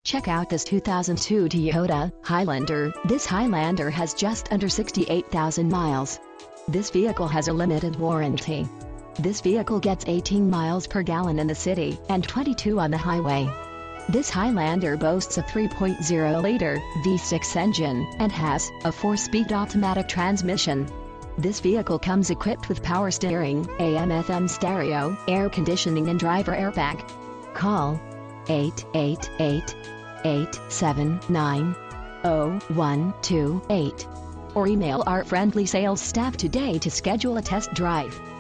Check out this 2002 Toyota Highlander. This Highlander has just under 68,000 miles. This vehicle has a limited warranty. This vehicle gets 18 miles per gallon in the city and 22 on the highway. This Highlander boasts a 3.0-liter V6 engine and has a 4-speed automatic transmission. This vehicle comes equipped with power steering, AM/FM stereo, air conditioning and driver airbag. Call 888-879-0128 or email our friendly sales staff today to schedule a test drive.